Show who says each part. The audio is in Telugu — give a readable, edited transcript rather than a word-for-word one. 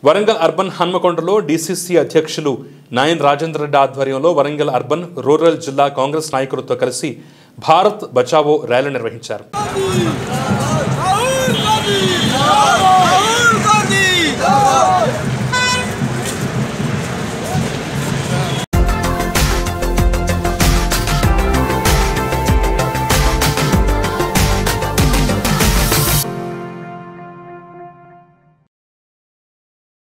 Speaker 1: వరంగల్ అర్బన్ హన్మకొండలో డీసీసీ అధ్యక్షులు నాయన్ రాజేంద్ర రెడ్డి ఆధ్వర్యంలో వరంగల్ అర్బన్ రూరల్ జిల్లా కాంగ్రెస్ నాయకులతో కలిసి భారత్ బచావో ర్యాలీ నిర్వహించారు.